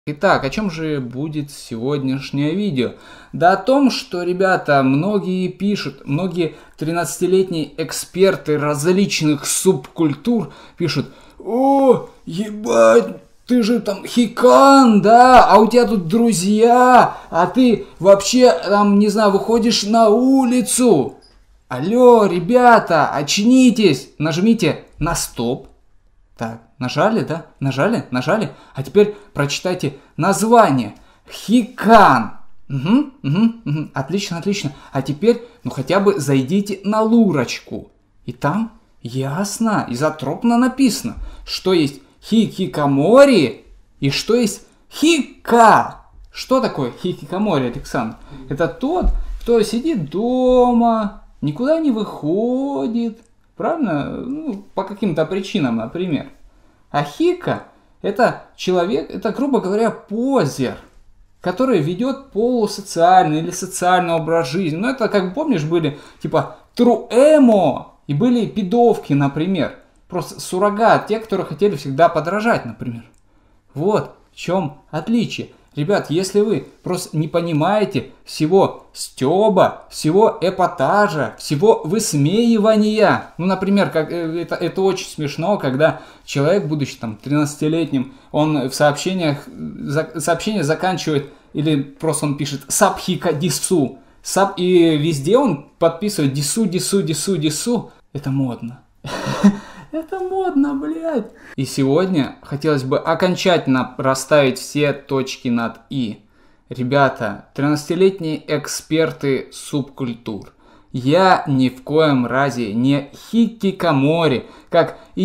Итак, о чем же будет сегодняшнее видео? Да о том, что, ребята, многие пишут, многие 13-летние эксперты различных субкультур пишут: «О, ебать, ты же там хикан, да, а у тебя тут друзья, а ты вообще там, не знаю, выходишь на улицу». Алло, ребята, очнитесь, нажмите на стоп. Так, нажали, да? Нажали. А теперь прочитайте название. Хикан. Угу. Отлично. А теперь, хотя бы зайдите на Лурочку. И там ясно, изотропно написано, что есть хикикамори и что есть хика. Что такое хикикамори, Александр? Это тот, кто сидит дома, никуда не выходит. Правильно? По каким-то причинам, например. А хика – это человек, это, грубо говоря, позер, который ведет полусоциальный или социальный образ жизни. Это, как помнишь, были типа труэмо и были пидовки, например. Просто суррогат, те, которые хотели всегда подражать, например. Вот в чем отличие. Ребят, если вы просто не понимаете всего стёба, всего эпатажа, всего высмеивания, например, это очень смешно, когда человек, будучи там 13-летним, он в сообщение заканчивает, или просто он пишет «сабхика дису», и везде он подписывает «дису». Это модно. Это модно, блядь. И сегодня хотелось бы окончательно расставить все точки над «и». Ребята, 13-летние эксперты субкультур. Я ни в коем разе не хикикамори, как и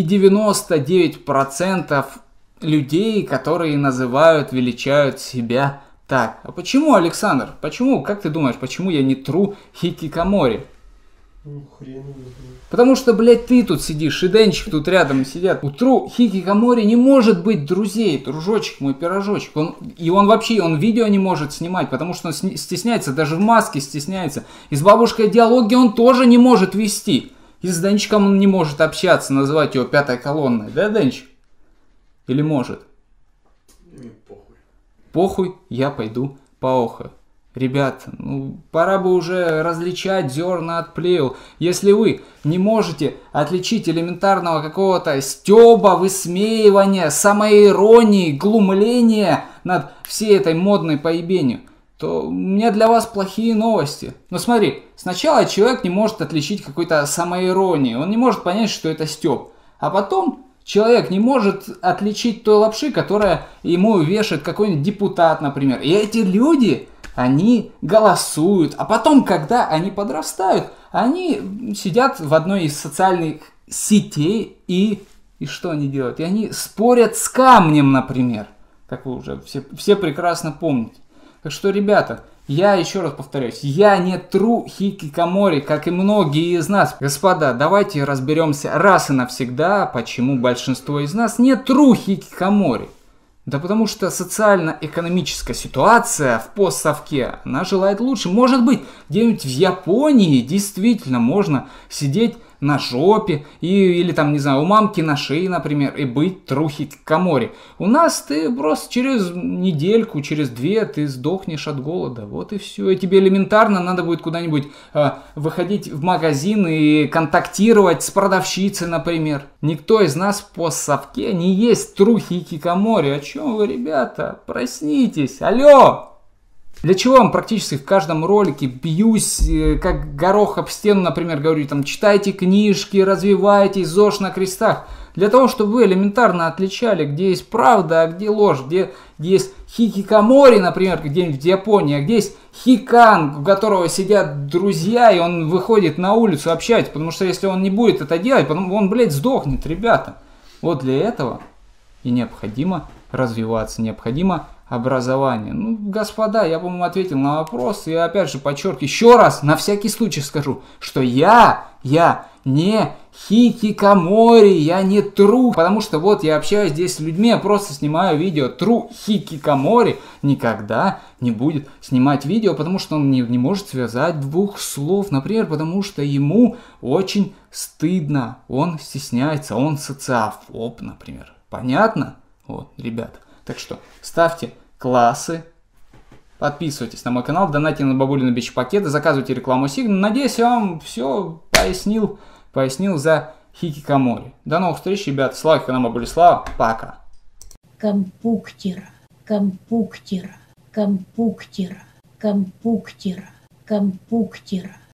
99% людей, которые величают себя так. А почему, Александр? Почему? Как ты думаешь, почему я не тру хикикамори? Хрен. Потому что, блядь, ты тут сидишь, и Денчик тут рядом сидят. У тру хикикамори не может быть друзей, дружочек мой, пирожочек. Он видео не может снимать, потому что он стесняется, даже в маске стесняется. И с бабушкой диалоги он тоже не может вести. И с Денчиком он не может общаться, называть его пятой колонной. Да, Денчик? Или может? Мне похуй. Похуй, я пойду поохаю. Ребята, пора бы уже различать зерна от плевел. Если вы не можете отличить элементарного какого-то стёба, высмеивания, самоиронии, глумления над всей этой модной поебенью, то у меня для вас плохие новости. Смотри, сначала человек не может отличить какой-то самоиронии, он не может понять, что это стёб. А потом человек не может отличить той лапши, которая ему вешает какой-нибудь депутат, например. И эти люди... Они голосуют, а потом, когда они подрастают, они сидят в одной из социальных сетей и что они делают? И они спорят с камнем, например. Как вы уже все прекрасно помните. Так что, ребята, я еще раз повторяюсь, я не тру хикикамори, как и многие из нас. Господа, давайте разберемся раз и навсегда, почему большинство из нас не тру хикикамори. Да потому что социально-экономическая ситуация в постсовке, она желает лучше. Может быть, где-нибудь в Японии действительно можно сидеть на жопе или там, не знаю, у мамки на шее, например, и быть тру хикикамори. У нас ты просто через недельку, через 2 ты сдохнешь от голода. Вот и все. И тебе элементарно надо будет куда-нибудь выходить в магазин и контактировать с продавщицей, например. Никто из нас в постсовке не есть тру хикикамори. О чем вы, ребята? Проснитесь. Алло! Для чего я вам практически в каждом ролике бьюсь, как горох об стену, например, говорю, там, читайте книжки, развивайтесь, ЗОЖ на крестах. Для того, чтобы вы элементарно отличали, где есть правда, а где ложь, где есть хикикамори, например, где-нибудь в Японии, а где есть хикан, у которого сидят друзья, и он выходит на улицу общаться, потому что если он не будет это делать, он, блядь, сдохнет, ребята. Вот для этого и необходимо развиваться, необходимо образование. Господа, я, по-моему, ответил на вопрос. И опять же подчеркиваю, еще раз, на всякий случай скажу, что я не хикикамори, я не тру. Потому что вот я общаюсь здесь с людьми, я просто снимаю видео. Тру хикикамори никогда не будет снимать видео, потому что он не может связать 2 слов. Например, потому что ему очень стыдно, он стесняется, он социофоб, например. Понятно? Вот, ребята. Так что ставьте классы. Подписывайтесь на мой канал, донатьте на бабулины бич-пакеты, заказывайте рекламу Сигна. Надеюсь, я вам все пояснил за хикикамори. До новых встреч, ребята. Слава канал Бабули Слава. Пока. Компуктер, компуктер, компуктер, компуктер, компуктер.